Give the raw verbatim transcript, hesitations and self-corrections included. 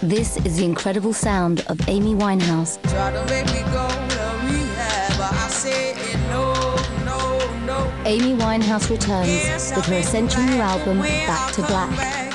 This is the incredible sound of Amy Winehouse. Try to make me go to rehab, but I said no, no, no. Amy Winehouse returns Yes, with her I've been essential new glad album, when Back to I come Black. back.